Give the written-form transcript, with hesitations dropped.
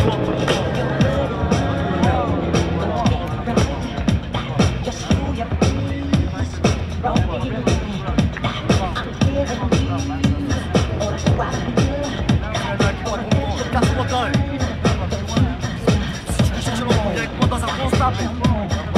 Si tu veux chercher l'entendre avec moi dans un bon stable.